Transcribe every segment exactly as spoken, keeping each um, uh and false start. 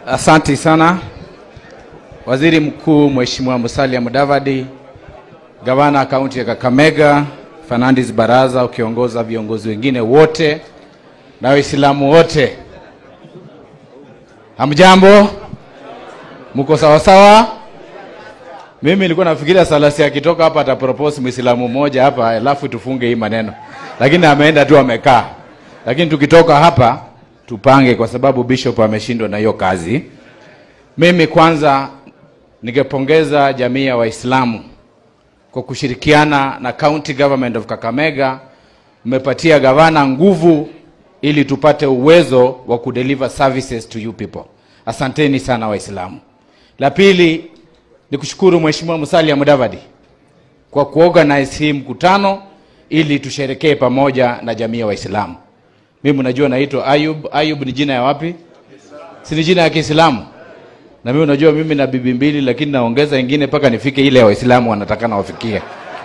Asante sana Waziri Mkuu Mheshimiwa Musalia Mudavadi, Gavana kaunti ya Kakamega, Fernandes Baraza ukiongoza viongozi wengine wote na Waislamu wote. Hamjambo? Mko sawa sawa? Mimi nilikuwa nafikiria Salasi akitoka hapa atapropose Muislamu mmoja hapa alafu tufunge hii maneno. Lakini ameenda tu amekaa. Lakini tukitoka hapa tupange kwa sababu Bishop ameshindwa na hiyo kazi. Mimi kwanza ningepongeza jamii ya Waislamu kwa kushirikiana na County Government of Kakamega. Mmepatia gavana nguvu ili tupate uwezo wa kudeliver services to you people. Asanteni sana Waislamu. La pili ni kushukuru Mheshimiwa Musalia Mudavadi kwa kuorganize hii mkutano ili tusherekee pamoja na jamii ya Waislamu. Mimi mnajua naitwa Ayub. Ayub ni jina ya wapi? Si ni jina ya Kiislamu. Na mimi unajua mimi na bibi mbili lakini naongeza ingine paka nifike ile ya Waislamu wanataka na wafikie.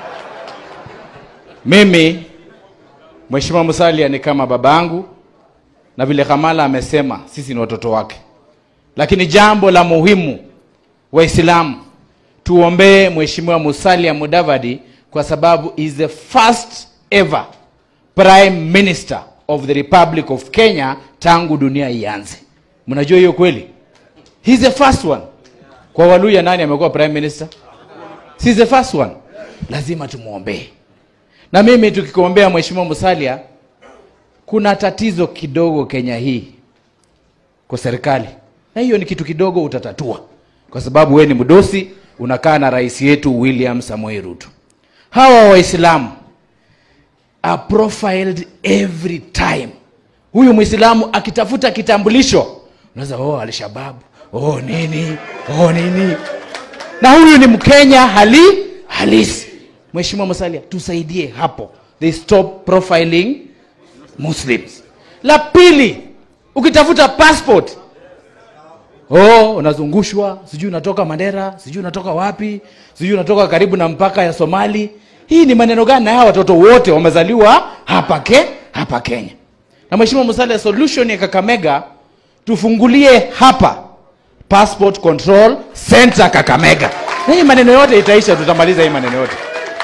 Mimi Mheshimiwa Musalia ni kama babangu na vile Kamala amesema sisi ni watoto wake. Lakini jambo la muhimu Waislamu tuombee Mheshimiwa Musalia Mudavadi kwa sababu is the first ever Prime Minister of the Republic of Kenya tangu dunia ianze. Mnajua hiyo kweli? He's the first one. Kwa Waluya nani amekuwa Prime Minister? He's the first one. Lazima tumuombee. Na mimi tukikuombea Mheshimiwa Musalia, kuna tatizo kidogo Kenya hii kwa serikali. Na hiyo ni kitu kidogo utatatua. Kwa sababu wewe ni mdosi, unakaa na rais yetu William Samoei Ruto. Hawa Waislamu are profiled every time. Huyu Muislamu akitafuta kitambulisho, unaweza oh Al-Shabaab, oh nini, oh nini. Na huyu ni Mkenya hali halisi. Mheshimiwa Musalia, tusaidie hapo. They stop profiling Muslims. La pili, ukitafuta passport, oh unazungushwa, sijui unatoka Mandera, sijui unatoka wapi, sijui unatoka karibu na mpaka ya Somali. Hii ni maneno gani? Na hawa watoto wote wamezaliwa hapa ke hapa Kenya. Na Mheshimiwa Musalia, solution ya Kakamega tufungulie hapa Passport Control Center Kakamega. Na hii maneno yote itaisha, tutamaliza hii maneno yote.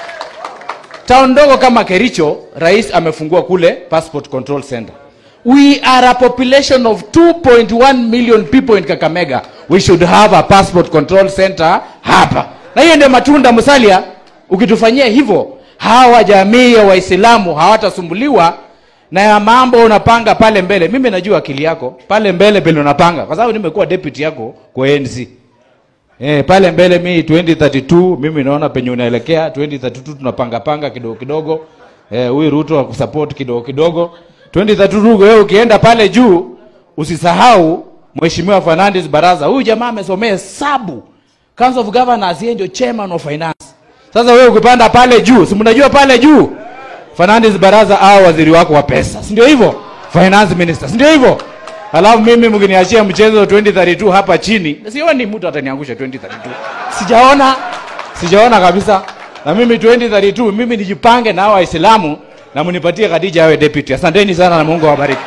Town ndogo kama Kericho, rais amefungua kule Passport Control Center. We are a population of two point one million people in Kakamega. We should have a Passport Control Center hapa. Na hiyo ndio matunda Musalia, ukitufanyia hivyo, hawa jamii ya Waislamu hawatasumbuliwa na ya mambo unapanga pale mbele. Mimi najua akili yako pale mbele bila unapanga kwa sababu nimekuwa deputy yako kwa N C. Eh pale mbele mimi twenty thirty-two mimi naona penye unaelekea twenty thirty-two tunapanga panga kidogo kidogo. Eh huyu Ruto wa kusupport kidogo kidogo. twenty thirty-two wewe ukienda pale juu usisahau Mheshimiwa Fernandes Baraza. Huyu jamaa amesomea hesabu. Council of Governors yeye ndio chairman of finance. Sasa wewe ukipanda pale juu, si mnajua pale juu Fernandes Baraza au waziri wako wa pesa. Si ndio hivyo? Finance Minister. Si ndio hivyo? Alafu mimi mngeniachia mchezo twenty thirty-two hapa chini. Sioni mtu ataniangusha twenty thirty-two. Sijaona. Sijaona kabisa. Na mimi twenty thirty-two mimi nijipange na Waislamu na mnipatie Khadija awe deputy. Asanteni sana na Mungu awabariki.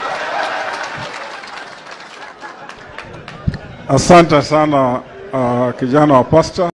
Asante sana uh, kijana wa pastor.